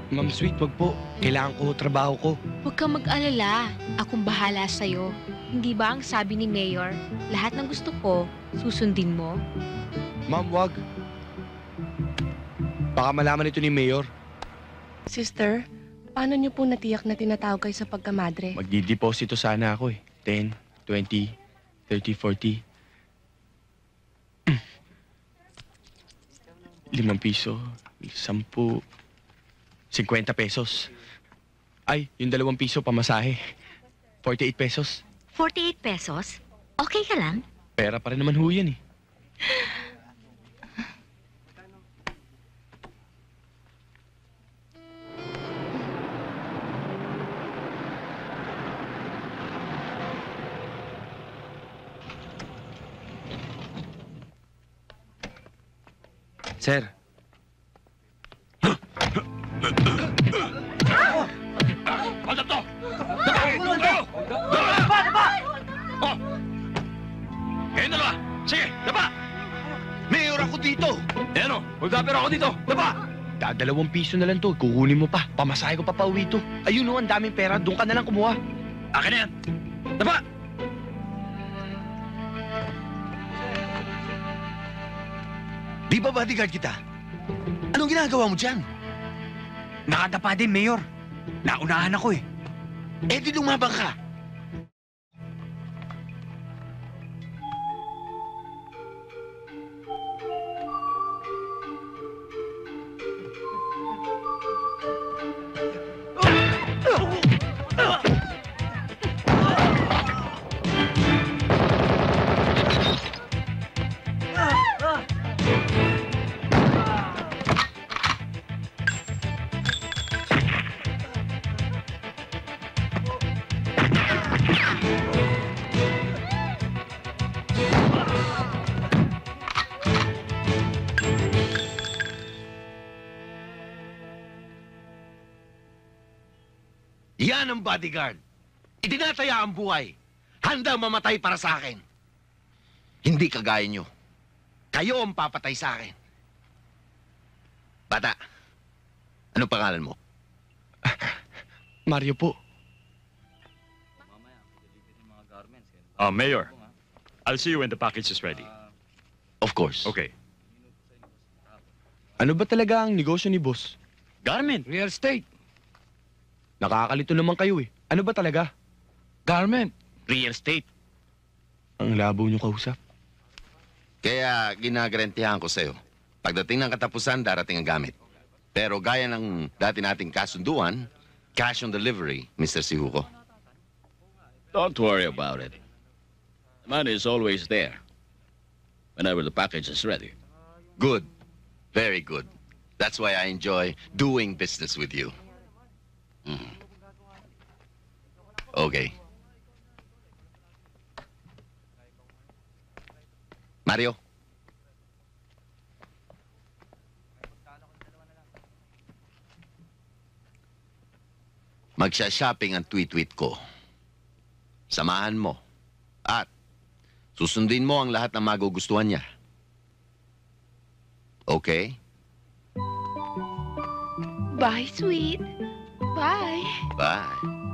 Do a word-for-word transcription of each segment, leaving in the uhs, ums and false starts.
Ma'am Sweet, wag po. Kailangan ko trabaho ko. Huwag kang mag-alala. Akong bahala sa'yo. Hindi ba ang sabi ni Mayor, lahat ng gusto ko, susundin mo? Ma'am, wag. Baka malaman ito ni Mayor. Sister, paano niyo po natiyak na tinatawag kayo sa pagkamadre? Magdideposito sana ako eh. ten, twenty, thirty, forty. Limang piso, sampu, cinquenta pesos. Ay, yung dalawang piso pamasahe. forty-eight pesos. forty-eight pesos? Okay ka lang? Pera pa rin naman ho yan eh. Sir. Ano to? Doon kayo! Dapa! Dapa! Oh! Kayo dalawa! Sige, dapa! Mayor ako dito! Eh ano? Magdapero ako dito! Dapa! Dadalawang piso na lang to. Kukunin mo pa. Pamasahe ko pa pauwi to. Ayun o, ang daming pera. Doon ka na lang kumuha. Akin na yan! Dapa! Di ba bodyguard kita? Anong ginagawa mo dyan? Nakadapa din, Mayor. Naunahan ako eh. Eh di lumabang ka. Yan ang bodyguard. Itinataya ang buhay. Handang mamatay para sa akin. Hindi kagaya nyo. Kayo ang papatay sa akin. Bata, ano pangalan mo? Mario po. Uh, Mayor, I'll see you when the package is ready. Of course. Okay. Ano ba talaga ang negosyo ni boss? Garment. Real estate. Nakakalito naman kayo eh. Ano ba talaga? Garment. Real estate. Ang labo nyo kausap. Kaya ginagarantihan ko sa'yo. Pagdating ng katapusan, darating ang gamit. Pero gaya ng dati nating kasunduan, cash on delivery, Mister Sihuko. Don't worry about it. The money is always there. Whenever the package is ready. Good. Very good. That's why I enjoy doing business with you. Mm. Okay. Mario? Magsha-shopping ang tweet-tweet ko. Samahan mo. At susundin mo ang lahat ng magugustuhan niya. Okay? Bye, sweet. Bye. Bye.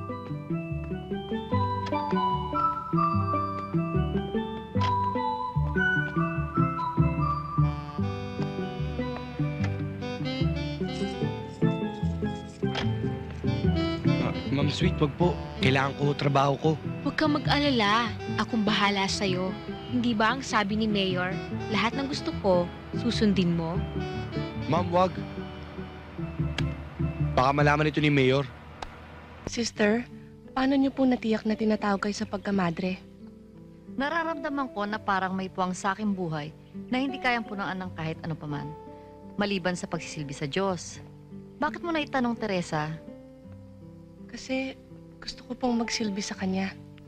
Ma'am Sweet, wag po. Kailangan ko trabaho ko. Huwag kang mag-alala. Akong bahala sa'yo. Hindi ba ang sabi ni Mayor, lahat ng gusto ko, susundin mo? Ma'am, wag. Baka malaman ito ni Mayor. Sister, paano niyo po natiyak na tinatawag kayo sa pagkamadre? Nararamdaman ko na parang may puwang sa aking buhay na hindi kayang punaan ng kahit ano paman. Maliban sa pagsisilbi sa Diyos. Bakit mo na itanong, Teresa? Kasi gusto ko pong magsilbi sa kanya.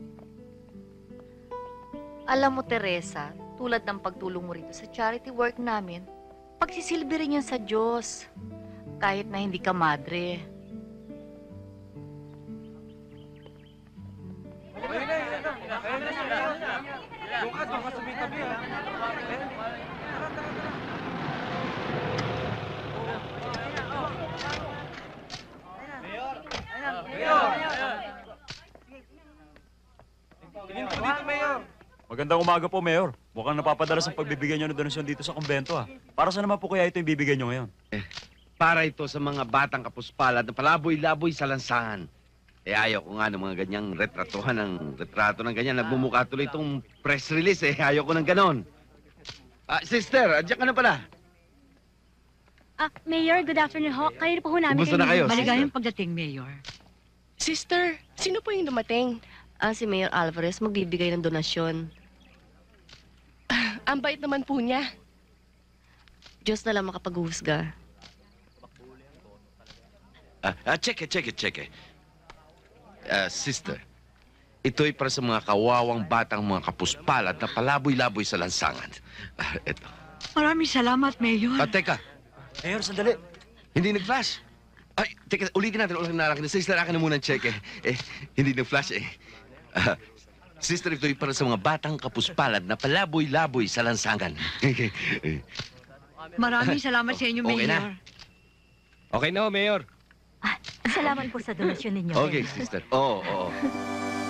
Alam mo, Teresa, tulad ng pagtulong mo rito sa charity work namin, pagsisilbi rin yan sa Diyos. Kahit na hindi ka madre. Magandang umaga po, Mayor. Mukhang napapadalas ang pagbibigyan nyo ng donasyon dito sa kumbento, ah. Para sa naman po kaya ito yung bibigyan nyo ngayon? Para ito sa mga batang kapuspalad na palaboy-laboy sa lansangan. Eh, ayaw ko nga ng mga ganyang retratuhan ng retrato ng ganyan. Nagmumukha tuloy itong press release, eh. Ayaw ko ng ganon. Ah, sister, adyan ka na pala. Ah, Mayor, good afternoon ho. Kayo po ho namin. Kumusta na kayo? Maligayang pagdating, Mayor. Sister, sino po yung dumating? Ah, si Mayor Alvarez magbibigay ng donasyon. Ang bait naman po niya. Diyos na lang makapaghuhusga. Ah, ah, check it, check it, check it. Ah, sister, ito'y para sa mga kawawang batang mga kapuspalad na palaboy-laboy sa lansangan. Ah, eto. Maraming salamat, Mayor. Ah, teka, Mayor, sandali. hindi nag-flash. Ay, teka, ulitin natin, ulitin natin. Sister, akin na muna ang check, eh. Eh, hindi nag-flash, eh. Ah, sister, ito'y para sa mga batang kapuspalad na palaboy-laboy sa lansangan. Maraming salamat sa inyo, Okay Mayor. na. Okay na ho, Mayor. Salamat po sa donasyon ninyo. Okay, sister. Oo, oo.